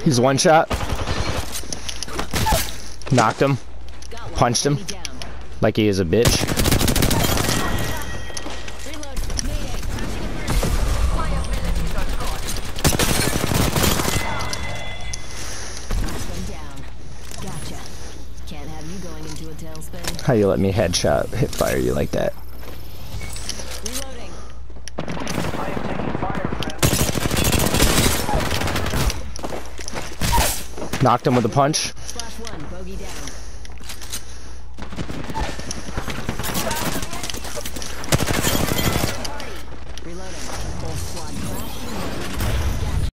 He's one shot. Knocked him. Punched him. Like he is a bitch. How you let me headshot hit fire you like that? Reloading. I am taking fire, friend. Knocked him with a punch. Splash one, bogey down.